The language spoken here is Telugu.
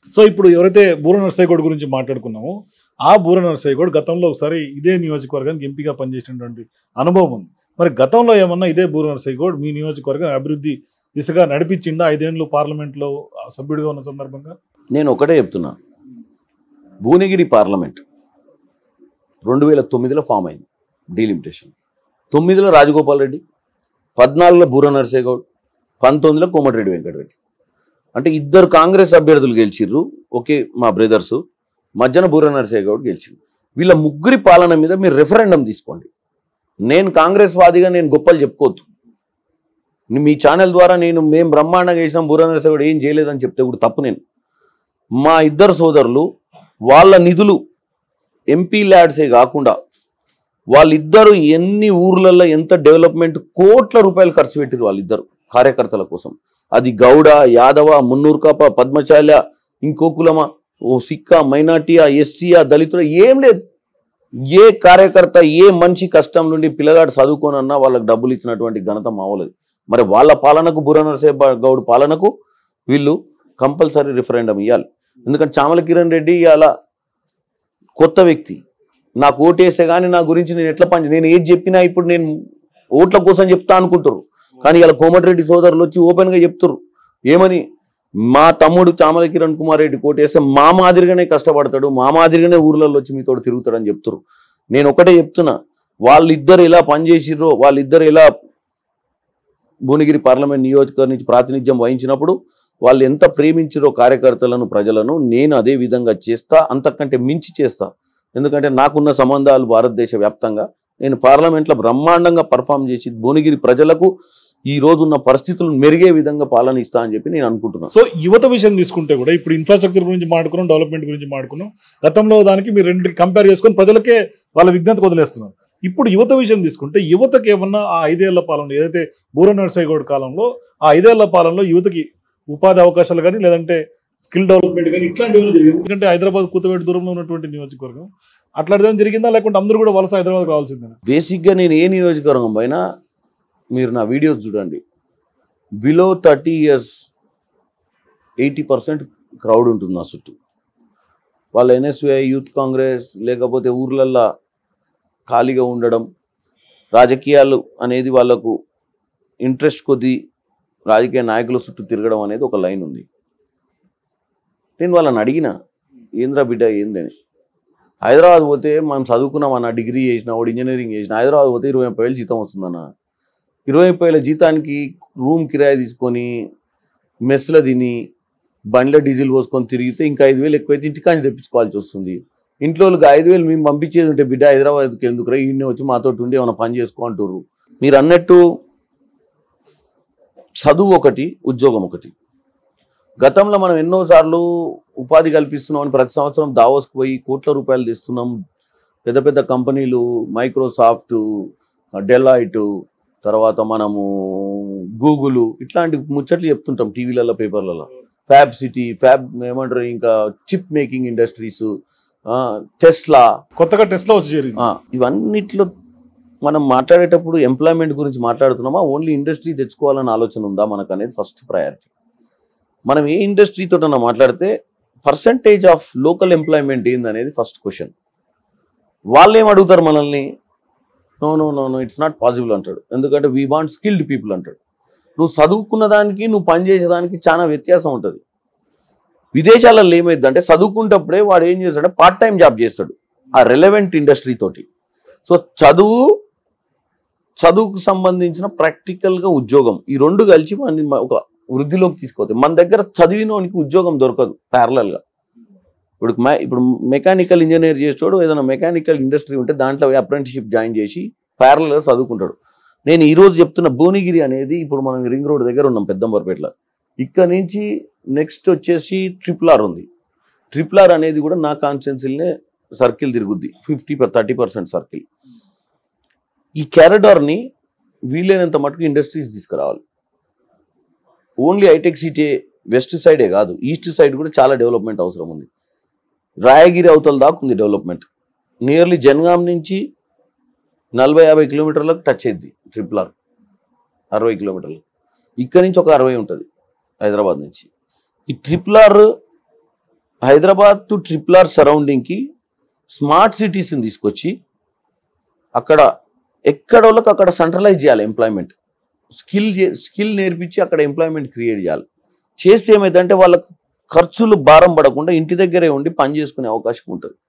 సో ఇప్పుడు ఎవరైతే బూర నర్సయ్య గౌడ్ గురించి మాట్లాడుకున్నామో ఆ బూర నర్సయ్య గౌడ్ గతంలో ఒకసారి ఇదే నియోజకవర్గానికి ఎంపీగా పనిచేసినటువంటి అనుభవం ఉంది. మరి గతంలో ఏమన్నా ఇదే బూర నర్సయ్య గౌడ్ మీ నియోజకవర్గం అభివృద్ధి దిశగా నడిపించిందా 5 ఏళ్ళు పార్లమెంట్లో సభ్యుడిగా ఉన్న సందర్భంగా? నేను ఒకటే చెప్తున్నా, భువనగిరి పార్లమెంట్ 2009లో ఫామ్ అయింది డీలిమిటేషన్. 9లో రాజగోపాల్ రెడ్డి, 14లో బూర నర్సయ్య గౌడ్, 19లో కోమటిరెడ్డి వెంకటరెడ్డి. అంటే ఇద్దరు కాంగ్రెస్ అభ్యర్థులు గెలిచిర్రు, ఓకే మా బ్రదర్స్, మధ్యన బూర నర్సయ్య గౌడ్ గెలిచిండు. వీళ్ళ ముగ్గురి పాలన మీద మీరు రెఫరెండం తీసుకోండి. నేను కాంగ్రెస్ వాదిగా నేను గొప్పలు చెప్పుకోవద్దు. మీ ఛానల్ ద్వారా మేము బ్రహ్మాండంగా చేసినాం, బూర నర్సయ్య గౌడ్ ఏం చేయలేదని చెప్తే కూడా తప్పు. నేను మా ఇద్దరు సోదరులు వాళ్ళ నిధులు ఎంపీ ల్యాడ్సే కాకుండా వాళ్ళిద్దరు ఎన్ని ఊర్లలో ఎంత డెవలప్మెంట్ కోట్ల రూపాయలు ఖర్చు పెట్టారు వాళ్ళిద్దరు కార్యకర్తల కోసం. అది గౌడ, యాదవ, మున్నూరు కాప, పద్మశాల, ఇంకో కులమా, ఓ సిక్క, మైనార్టీయా, ఎస్సీయా, దళితుల ఏం లేదు. ఏ కార్యకర్త ఏ మనిషి కష్టం నుండి పిల్లగాడు చదువుకోనన్నా వాళ్ళకి డబ్బులు ఇచ్చినటువంటి ఘనత మావలేదు. మరి వాళ్ళ పాలనకు బూర నర్సయ్య గౌడ్ పాలనకు వీళ్ళు కంపల్సరీ రిఫరెండం ఇవ్వాలి. ఎందుకంటే చామల కిరణ్ రెడ్డి అలా కొత్త వ్యక్తి, నాకు ఓటేస్తే కానీ నా గురించి నేను ఎట్లా నేను ఏది చెప్పినా ఇప్పుడు నేను ఓట్ల కోసం చెప్తా అనుకుంటారు. కానీ ఇలా కోమటిరెడ్డి సోదరులు వచ్చి ఓపెన్గా చెప్తారు ఏమని, మా తమ్ముడు చామల కిరణ్ కుమార్ రెడ్డి కోటేస్తే మా మాదిరిగానే కష్టపడతాడు, మా మాదిరిగానే ఊర్లలో వచ్చి మీతో తిరుగుతాడని చెప్తారు. నేను ఒకటే చెప్తున్నా, వాళ్ళిద్దరు ఎలా పనిచేసిర్రో, వాళ్ళిద్దరు ఎలా భువనగిరి పార్లమెంట్ నియోజకవర్గం నుంచి ప్రాతినిధ్యం వహించినప్పుడు వాళ్ళు ఎంత ప్రేమించిరో కార్యకర్తలను, ప్రజలను, నేను అదే విధంగా చేస్తా, అంతకంటే మించి చేస్తా. ఎందుకంటే నాకున్న సంబంధాలు భారతదేశ వ్యాప్తంగా నేను పార్లమెంట్లో బ్రహ్మాండంగా పర్ఫామ్ చేసి భువనగిరి ప్రజలకు ఈ రోజున్న పరిస్థితులను మెరుగే విధంగా పాలన ఇస్తా అని చెప్పి నేను అనుకుంటున్నాను. సో యువత విషయం తీసుకుంటే కూడా ఇప్పుడు ఇన్ఫ్రాస్ట్రక్చర్ గురించి మాట్లాడుకున్నాం, డెవలప్మెంట్ గురించి మాట్లాడుకున్నాం. గతంలో దానికి మీరు రెండు కంపేర్ చేసుకొని ప్రజలకే వాళ్ళ విజ్ఞత వదిలేస్తున్నారు. ఇప్పుడు యువత విషయం తీసుకుంటే యువతకి ఏమన్నా ఆ 5 ఏళ్ల పాలనలో ఏదైతే బూర నర్సయ్య గౌడ్ కాలంలో ఆ 5 ఏళ్ల పాలనలో యువతకి ఉపాధి అవకాశాలు కానీ లేదంటే స్కిల్ డెవలప్మెంట్ కానీ ఇట్లాంటివి జరిగింది? ఎందుకంటే హైదరాబాద్ కూతవేటి దూరంలో ఉన్నటువంటి నియోజకవర్గం, అట్లాంటిది జరిగిందా లేకుంటే అందరూ కూడా వలస హైదరాబాద్ రావాల్సిందే? బేసిక్గా నేను ఏ నియోజకవర్గం పైన మీరు నా వీడియోస్ చూడండి, బిలో 30 years 80% క్రౌడ్ ఉంటుంది నా చుట్టూ. వాళ్ళ ఎన్ఎస్వై, యూత్ కాంగ్రెస్, లేకపోతే ఊర్లల్లో ఖాళీగా ఉండడం, రాజకీయాలు అనేది వాళ్ళకు ఇంట్రెస్ట్ కొద్దీ రాజకీయ నాయకుల చుట్టూ తిరగడం అనేది ఒక లైన్ ఉంది. నేను వాళ్ళని అడిగిన, ఏంద్రా బిడ్డ ఏందని. హైదరాబాద్ పోతే మనం చదువుకున్నామన్న, డిగ్రీ చేసిన, వాడు ఇంజనీరింగ్ చేసిన, హైదరాబాద్ పోతే 20,000 జీతం వస్తుందన్న. 20,000 జీతానికి రూమ్ కిరాయి తీసుకొని మెస్లో తిని బండ్ల డీజిల్ పోసుకొని తిరిగితే ఇంకా 5,000 ఎక్కువైతే ఇంటికాంచి తెప్పించుకోవాల్సి వస్తుంది. ఇంట్లో వాళ్ళకి 5,000 మేము పంపించేది ఉంటే బిడ్డ హైదరాబాద్కి ఎందుకు రా, ఈయనే వచ్చి మాతో ఉండి ఏమైనా పని చేసుకో అంటారు. మీరు అన్నట్టు చదువు ఒకటి, ఉద్యోగం ఒకటి. గతంలో మనం ఎన్నోసార్లు ఉపాధి కల్పిస్తున్నామని ప్రతి సంవత్సరం దావోస్కి పోయి కోట్ల రూపాయలు తెస్తున్నాం. పెద్ద పెద్ద కంపెనీలు మైక్రోసాఫ్ట్, డెలాయిట్, తర్వాత మనము గూగుల్, ఇట్లాంటి ముచ్చట్లు చెప్తుంటాం టీవీలలో, పేపర్లలో. ఫ్యాబ్ సిటీ, ఫ్యాబ్ ఏమంటారు, ఇంకా చిప్ మేకింగ్ ఇండస్ట్రీస్, టెస్లా, కొత్తగా టెస్లా వచ్చి చేరింది. ఇవన్నిట్లో మనం మాట్లాడేటప్పుడు ఎంప్లాయ్మెంట్ గురించి మాట్లాడుతున్నామా, ఓన్లీ ఇండస్ట్రీ తెచ్చుకోవాలని ఆలోచన ఉందా మనకు అనేది ఫస్ట్ ప్రయారిటీ. మనం ఏ ఇండస్ట్రీతో మాట్లాడితే పర్సంటేజ్ ఆఫ్ లోకల్ ఎంప్లాయ్మెంట్ ఏందనేది ఫస్ట్ క్వశ్చన్. వాళ్ళు ఏం అడుగుతారు మనల్ని, no no no no it's not possible అంటాడు. ఎందుకంటే వీ వాంట్ స్కిల్డ్ పీపుల్ అంటాడు. నువ్వు చదువుకున్న దానికి నువ్వు పనిచేసేదానికి చాలా వ్యత్యాసం ఉంటుంది. విదేశాలలో ఏమైందంటే చదువుకుంటప్పుడే వాడు ఏం చేస్తాడు, పార్ట్ టైం జాబ్ చేస్తాడు ఆ రెలవెంట్ ఇండస్ట్రీ తోటి. సో చదువుకు సంబంధించిన ప్రాక్టికల్గా ఉద్యోగం, ఈ రెండు కలిసి ఒక వృద్ధిలోకి తీసుకోవద్దు. మన దగ్గర చదివినోనికి ఉద్యోగం దొరకదు ప్యారలల్గా. ఇప్పుడు మెకానికల్ ఇంజనీర్ చేసేవాడు ఏదైనా మెకానికల్ ఇండస్ట్రీ ఉంటే దాంట్లో అప్రెంటిస్షిప్ జాయిన్ చేసి ప్యారలల్గా చదువుకుంటాడు. నేను ఈరోజు చెప్తున్న భువనగిరి అనేది, ఇప్పుడు మనం రింగ్ రోడ్ దగ్గర ఉన్నాం పెద్దంబర్పేటలో, ఇక్కడ నుంచి నెక్స్ట్ వచ్చేసి RRR ఉంది. RRR అనేది కూడా నా కాన్స్టిట్యున్సీలనే సర్కిల్ తిరుగుద్ది, 30% సర్కిల్. ఈ క్యారిడార్ని వీలైనంత మటుకు ఇండస్ట్రీస్ తీసుకురావాలి. ఓన్లీ హైటెక్ సిటీ వెస్ట్ సైడే కాదు, ఈస్ట్ సైడ్ కూడా చాలా డెవలప్మెంట్ అవసరం ఉంది. రాయగిరి అవతల దాకా ఉంది డెవలప్మెంట్. నియర్లీ జనగాం నుంచి 40-50 కిలోమీటర్లకు టచ్ అయింది RRR, 60 కిలోమీటర్లు. ఇక్కడ నుంచి ఒక 60 ఉంటుంది హైదరాబాద్ నుంచి. ఈ RRR హైదరాబాద్ టు RRR సరౌండింగ్కి స్మార్ట్ సిటీస్ని తీసుకొచ్చి అక్కడ ఎక్కడోళ్ళకి అక్కడ సెంట్రలైజ్ చేయాలి ఎంప్లాయ్మెంట్, స్కిల్ నేర్పించి అక్కడ ఎంప్లాయ్మెంట్ క్రియేట్ చేయాలి. చేస్తే ఏమైందంటే వాళ్ళకు ఖర్చులు భారం పడకుండా ఇంటి దగ్గరే ఉండి పని చేసుకునే అవకాశం ఉంటుంది.